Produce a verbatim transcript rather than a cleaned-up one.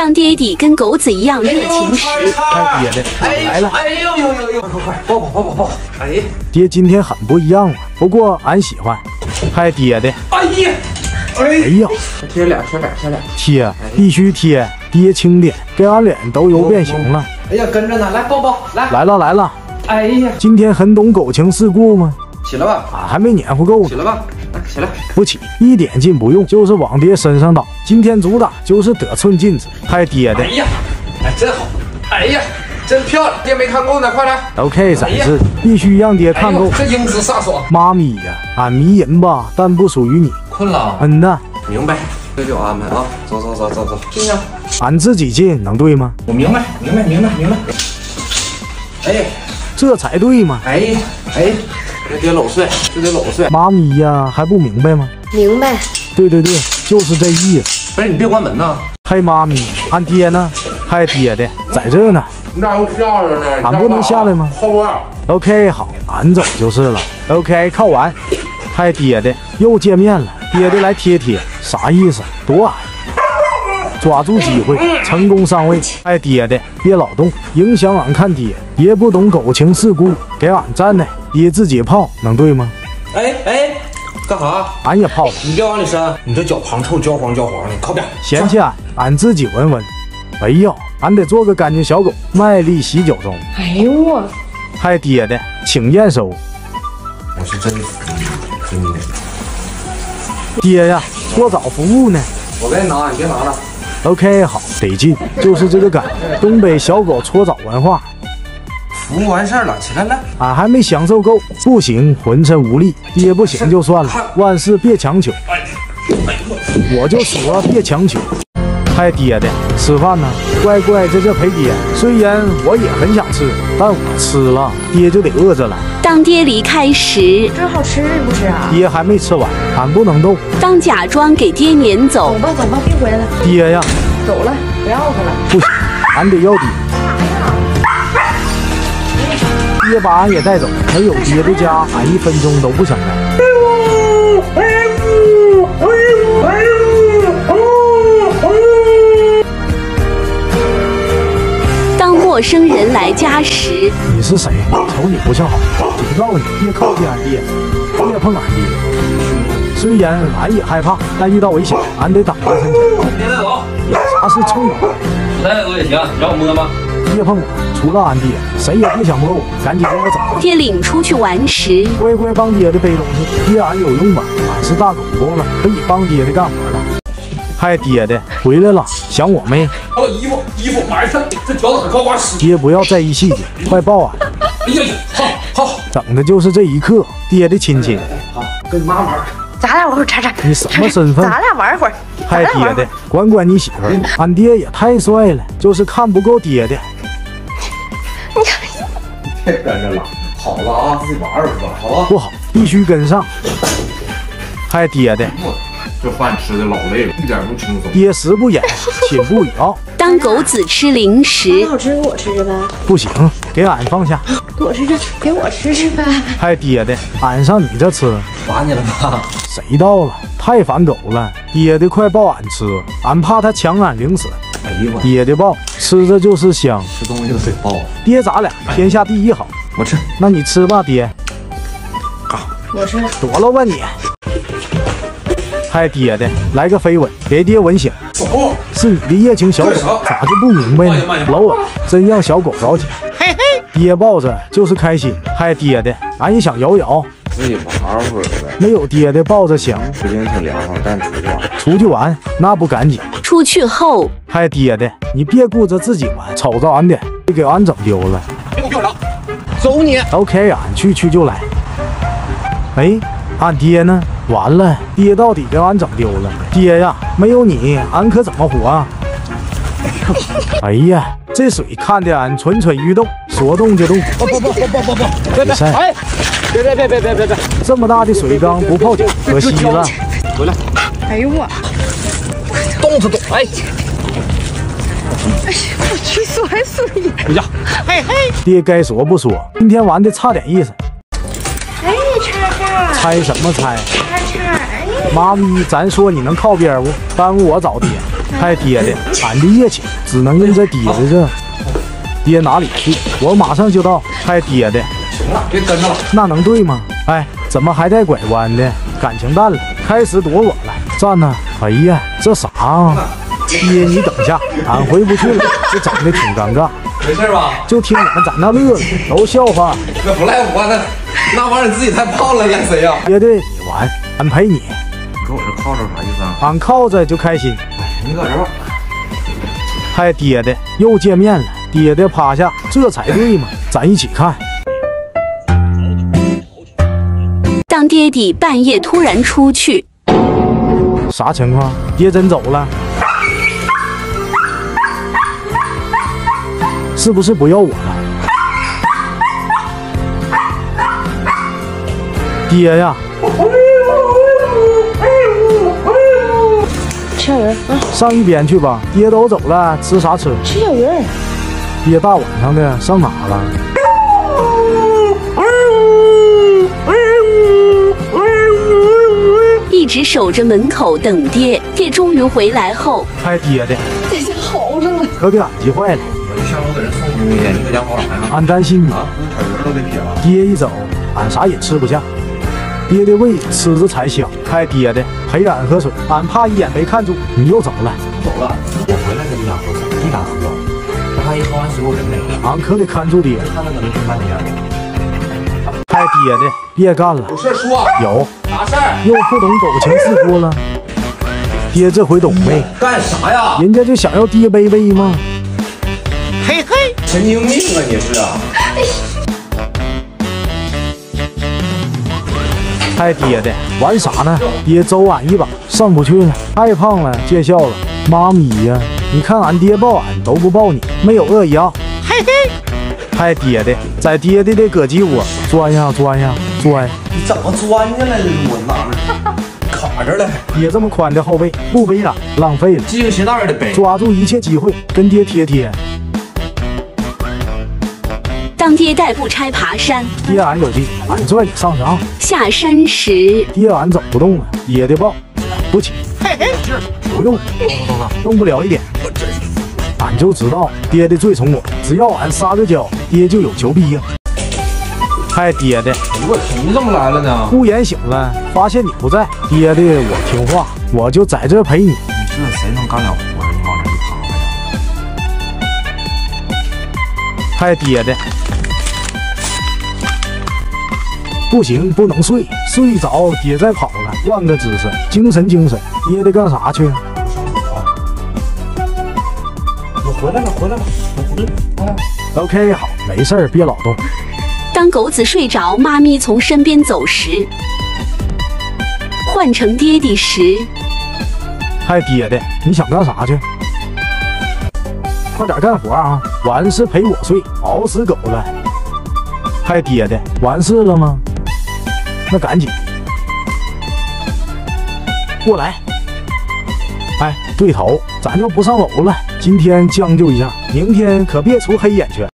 当爹地跟狗子一样热情时， 哎，爹的来了！ 哎呦呦呦呦，快快快，抱抱抱抱抱！哎， 爹今天很不一样啊，不过俺喜欢。还爹的， 哎呀， 哎呀， 贴脸贴脸贴脸， 贴必须贴，爹轻点，给俺脸都油变形了。 哎呀，跟着呢，来抱抱，来来了来了。 哎呀， 今天很懂狗情世故吗？ 起来吧， 俺还没撵乎够呢。 起来吧，来起来， 不起，一点劲不用，就是往爹身上倒。今天主打就是得寸进尺，还爹的。 哎呀，哎真好，哎呀，真漂亮，爹没看够呢，快来。 OK， 崽子，必须让爹看够。 这英姿飒爽。 妈咪呀，俺迷人吧，但不属于你。 困了？ 嗯呐。 明白，这就安排啊，走走走走走，进去。 俺自己进能对吗？ 我明白，明白，明白，明白。哎， 这才对嘛。 哎哎。这得搂睡，这得搂睡。 妈咪呀，还不明白吗？ 明白。 对对对，就是这意思。 不是你别关门呐。 嘿，妈咪，俺爹呢？还爹的在这呢。 你咋又下来呢？ 俺不能下来吗？ 后边。 OK， 好，俺走就是了。OK， 靠完。还爹的又见面了，爹的来贴贴，啥意思？多矮。抓住机会，成功上位。哎，爹的，别老动，影响俺看爹。爹不懂狗情世故，给俺站的，爹自己泡，能对吗？ 哎哎，干啥？ 俺也泡。 你别往里伸，你这脚旁臭，焦黄焦黄的，靠边。 嫌弃俺，俺自己闻闻。哎呦，俺得做个干净小狗，卖力洗脚中。 哎呦我， 还爹的，请验收。 我是真服你，真的。 爹呀，搓澡服务呢？ 我给你拿，你别拿了。 OK， 好，得劲，就是这个感觉。东北小狗搓澡文化。 服务完事儿了，起来来。 俺还没享受够，不行，浑身无力。爹不行就算了，万事别强求。我就说别强求。还爹的，吃饭呢？乖乖在这陪爹。虽然我也很想吃，但我吃了，爹就得饿着了。 当爹离开时， 真好吃不吃啊？ 爹还没吃完，俺不能动。 当假装给爹撵走， 走吧走吧，别回来了。 爹呀， 走了，不要他了。 不行，俺得要爹。爹把俺也带走，没有爹的家，俺一分钟都不想待。 当陌生人来家时， 你是谁？瞅你不像好，警告你，别靠近俺爹，别碰俺爹。虽然俺也害怕，但遇到危险，俺得挡在身前。 别带走， 有啥事冲我？ 不带走也行，让我摸摸。 别碰我，除了俺爹，谁也别想摸我。赶紧跟我走。 爹领出去玩时， 乖乖帮爹的背东西，爹俺有用吧？俺是大狗狗了，可以帮爹的干活了。还爹的回来了，想我没？ 哦，衣服衣服埋汰，这脚怎么高挂屎？ 爹不要在意细节，快抱俺！ 哎呀呀，好好， 等的就是这一刻，爹的亲亲。 好，跟你妈玩。 咱俩玩会儿叉叉。 你什么身份？ 咱俩玩会儿。 还爹的，管管你媳妇儿。俺爹也太帅了，就是看不够爹的。 别跟着了，好了啊，自己玩会儿吧，好吧？ 不好，必须跟上。还爹的。 这饭吃的老累了，一点不轻松。 爹食不言，寝不语啊。 当狗子吃零食， 好吃给我吃吃呗。 不行，给俺放下。 给我吃吃，给我吃吃呗。 还爹的，俺上你这吃。 烦你了吗？ 谁到了？太烦狗了。爹的快抱俺吃，俺怕他抢俺零食。 哎呀我， 爹的抱，吃着就是香。 吃东西都得抱。 爹咱俩天下第一好。 我吃。 那你吃吧，爹。 嘎， 我吃。 躲了吧你。还爹的，来个飞吻，给爹吻醒。是你的夜行小狗，咋就不明白呢？老稳，真让小狗着急。爹抱着就是开心，还爹的，俺也想摇摇。 自己玩会儿呗。 没有爹的抱着香。 最近挺凉快，但出去玩。 出去玩那不赶紧。 出去后， 还爹的，你别顾着自己玩，瞅着俺的，别给俺整丢了。 别给我聊，走你。 OK， 俺去去就来。哎，俺爹呢？完了，爹到底给俺整丢了。爹呀，没有你，俺可怎么活啊？哎呀，这水看得俺蠢蠢欲动，说动就动。 不不不不不不不，别别，哎，别别别别别别别， 这么大的水缸不泡脚，可惜了。 回来。 哎呦我， 动是动，哎。 哎呀，我去甩水。 回家。嘿嘿。 爹该说不说，今天玩的差点意思。 哎，叉叉。 猜什么猜？ 叉叉，哎。 妈咪，咱说你能靠边不？耽误我找爹。 还爹的，俺的业绩只能用在爹的这。爹哪里去？我马上就到。还爹的， 行了，别跟着了。 那能对吗？哎，怎么还带拐弯的？感情淡了，开始躲我了。站呢？哎呀，这啥啊？爹，你等下，俺回不去了，这整的挺尴尬。 没事吧？ 就听你们在那乐了，都笑话。 那不赖我，那那玩意儿你自己太胖了，赖谁呀？ 爹的，你玩，俺陪你。 你搁我这靠着啥意思啊？ 俺靠着就开心。 你搁这吧。 还爹的，又见面了。爹的趴下，这才对嘛，咱一起看。 当爹地半夜突然出去， 啥情况？爹真走了？是不是不要我了？爹呀！ 吃小鱼啊！ 上一边去吧，爹都走了，吃啥吃？ 吃小鱼。 爹大晚上的上哪了？ 一直守着门口等爹。爹终于回来后， 还爹的， 在家嚎上了。 可给俺急坏了。 我就想我给人送东西，你搁家跑啥呀？ 俺担心你啊，小鱼都给撇了。 爹一走，俺啥也吃不下。爹的胃吃着才香，还爹的陪俺喝水，俺怕一眼没看住你又走了。 走了，我回来跟你俩喝水，你敢喝？我怕一喝完水我人没了。 俺可得看住爹。 看他搁这听半天。 还爹的，别干了。 有事说。 有啥事儿？ 又不懂苟情世故了。爹这回懂没？ 干啥呀？ 人家就想要爹卑微吗？ 嘿嘿，神经病啊你是啊！ 还爹的，玩啥呢？爹周俺一把，上不去了，太胖了，见笑了。妈咪呀，你看俺爹抱俺都不抱你，没有恶意啊。嘿嘿，还爹的，在爹的的胳肢窝钻呀钻呀钻。 你怎么钻进来的？我哪儿卡这了？ 爹这么宽的后背不背了，浪费了。 系个鞋带也得背。 抓住一切机会跟爹贴贴。 当爹带不拆爬山， 爹俺有劲，俺拽你上上。 下山时， 爹俺走不动了，爹的抱不起，嘿嘿，劲儿不用，动不了一点。俺就知道爹的最宠我，只要俺撒个娇，爹就有求必应。还爹的， 我你怎么来了呢？ 忽然醒了，发现你不在，爹的我听话，我就在这陪你。 你这谁能干了活？你往这一趴还爹的。不行，不能睡，睡着爹再跑了，换个姿势，精神精神。爹的干啥去？ 我回来了，回来了，我回来了。 OK， 好，没事儿，别老动。 当狗子睡着，妈咪从身边走时，换成爹地时， 还爹的，你想干啥去？快点干活啊！完事陪我睡，熬死狗了。还爹的，完事了吗？那赶紧过来。哎，对头，咱就不上楼了，今天将就一下，明天可别出黑眼圈。